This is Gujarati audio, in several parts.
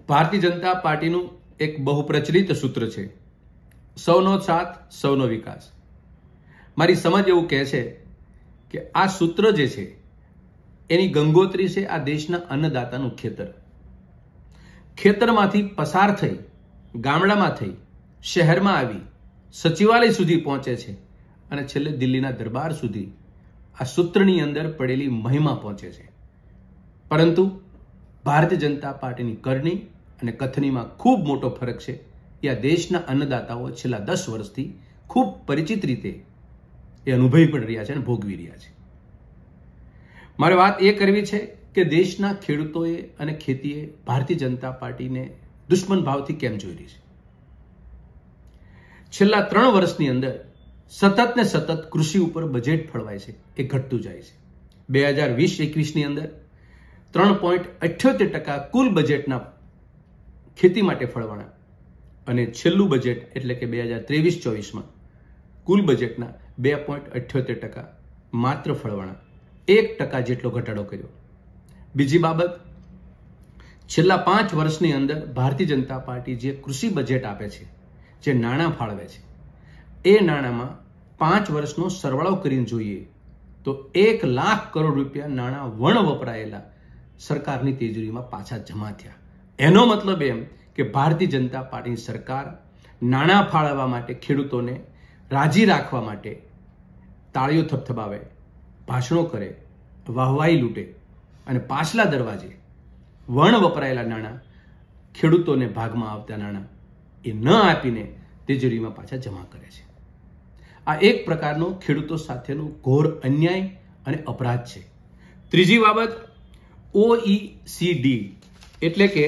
ભારતીય જનતા પાર્ટીનું એક બહુ પ્રચલિત સૂત્ર છે, સૌનો સાથ સૌનો વિકાસ. મારી સમજ એવું કહે છે કે આ સૂત્ર જે છે એની ગંગોત્રી છે આ દેશના અન્નદાતાનું ખેતર. ખેતરમાંથી પસાર થઈ ગામડામાં થઈ શહેરમાં આવી સચિવાલય સુધી પહોંચે છે અને છેલ્લે દિલ્હીના દરબાર સુધી આ સૂત્રની અંદર પડેલી મહિમા પહોંચે છે. પરંતુ ભારતીય જનતા પાર્ટીની કરણી અને કથનીમાં ખૂબ મોટો ફરક છે. એ આ દેશના અન્નદાતાઓ છેલ્લા 10 વર્ષથી ખૂબ પરિચિત રીતે એ અનુભવી પણ રહ્યા છે અને ભોગવી રહ્યા છે. મારે વાત એ કરવી છે કે દેશના ખેડૂતોએ અને ખેતીએ ભારતીય જનતા પાર્ટીને દુશ્મન ભાવથી કેમ જોઈ રહી છે. છેલ્લા 3 વર્ષની અંદર સતત ને સતત કૃષિ ઉપર બજેટ ફળવાય છે, એ ઘટતું જાય છે. 2020-21ની અંદર 3.78% કુલ બજેટના ખેતી માટે ફળવાના અને છેલ્લું બજેટ એટલે કે 2023-24માં કુલ બજેટના 2.78% માત્ર ફળવાના, 1% જેટલો ઘટાડો કર્યો. બીજી બાબત, છેલ્લા 5 વર્ષની અંદર ભારતીય જનતા પાર્ટી જે કૃષિ બજેટ આપે છે, જે નાણાં ફાળવે છે, એ નાણાંમાં 5 વર્ષનો સરવાળો કરીને જોઈએ તો 1 લાખ કરોડ રૂપિયા નાણાં વણ વપરાયેલા સરકારની તિજોરીમાં પાછા જમા થયા. એનો મતલબ એમ કે ભારતીય જનતા પાર્ટીની સરકાર નાણાં ફાળવવા માટે ખેડૂતોને રાજી રાખવા માટે તાળીઓ થપથપાવે, ભાષણો કરે, વાહવાઈ લૂંટે અને પાછલા દરવાજે વણ વપરાયેલા નાણાં, ખેડૂતોને ભાગમાં આવતા નાણાં એ ન આપીને તિજોરીમાં પાછા જમા કરે છે. આ એક પ્રકારનો ખેડૂતો સાથેનો ઘોર અન્યાય અને અપરાધ છે. ત્રીજી બાબત, OECD એટલે કે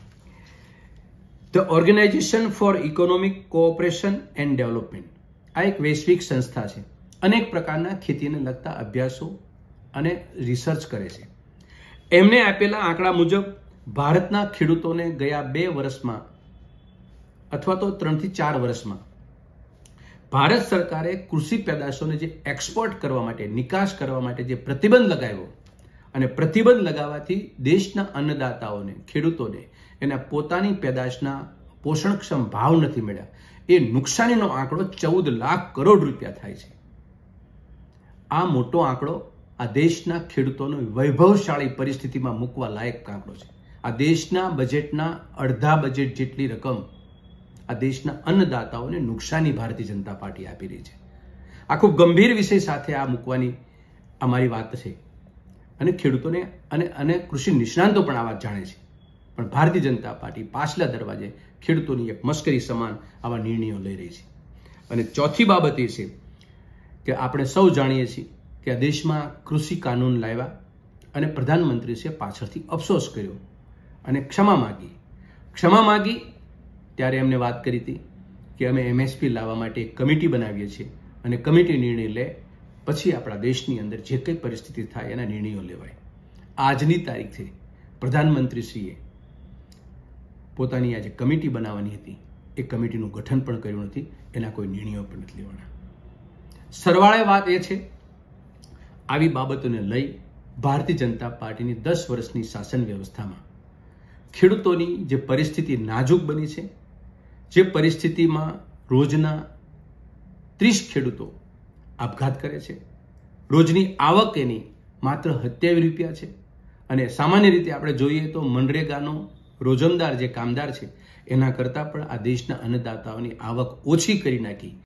the organisation for economic cooperation and development. આ એક વૈશ્વિક સંસ્થા છે. અનેક પ્રકારના ખેતીને લગતા અભ્યાસો અને રિસર્ચ કરે છે. એમને આપેલા આંકડા મુજબ ભારતના ખેડૂતોને ગયા 2 વર્ષમાં અથવા તો 3 થી 4 વર્ષમાં ભારત સરકારે કૃષિ પેદાશોને જે એક્સપોર્ટ કરવા માટે, નિકાસ કરવા માટે જે પ્રતિબંધ લગાવ્યો અને પ્રતિબંધ લગાવવાથી દેશના અન્નદાતાઓને, ખેડૂતોને એના પોતાની પેદાશના પોષણક્ષમ ભાવ નથી મળ્યા, એ નુકસાનીનો આંકડો 14 લાખ કરોડ રૂપિયા થાય છે. આ મોટો આંકડો આ દેશના ખેડૂતોને વૈભવશાળી પરિસ્થિતિમાં મૂકવા લાયક આંકડો છે. આ દેશના બજેટના અડધા બજેટ જેટલી રકમ આ દેશના અન્નદાતાઓને નુકસાની ભારતીય જનતા પાર્ટી આપી રહી છે. આ ખૂબ ગંભીર વિષય સાથે આ મૂકવાની અમારી વાત છે અને ખેડૂતોને અને કૃષિ નિષ્ણાંતો પણ આ વાત જાણે છે. પણ ભારતીય જનતા પાર્ટી પાછલા દરવાજે ખેડૂતોની એક મશ્કરી સમાન આવા નિર્ણયો લઈ રહી છે. અને ચોથી બાબત એ છે કે આપણે સૌ જાણીએ છીએ કે આ દેશમાં કૃષિ કાનૂન લાવ્યા અને પ્રધાનમંત્રીશ્રીએ પાછળથી અફસોસ કર્યો અને ક્ષમા માગી ત્યારે એમને વાત કરી હતી કે અમે MSP લાવવા માટે એક કમિટી બનાવીએ છીએ અને કમિટી નિર્ણય લે પછી આપણા દેશની અંદર જે કંઈ પરિસ્થિતિ થાય એના નિર્ણયો લેવાય. આજની તારીખથી પ્રધાનમંત્રીશ્રીએ પોતાની આ જે કમિટી બનાવવાની હતી એ કમિટીનું ગઠન પણ કર્યું નથી, એના કોઈ નિર્ણયો પણ નથી લેવાના. સરવાળે વાત એ છે, આવી બાબતોને લઈ ભારતીય જનતા પાર્ટીની 10 વર્ષની શાસન વ્યવસ્થામાં ખેડૂતોની જે પરિસ્થિતિ નાજુક બની છે, જે પરિસ્થિતિમાં રોજના 30 ખેડૂતો આપઘાત કરે છે, રોજની આવક એની માત્ર 27 રૂપિયા છે અને સામાન્ય રીતે આપણે જોઈએ તો મનરેગાનો રોજમદાર જે કામદાર છે એના કરતાં પણ આ દેશના અન્નદાતાઓની આવક ઓછી કરી નાખી.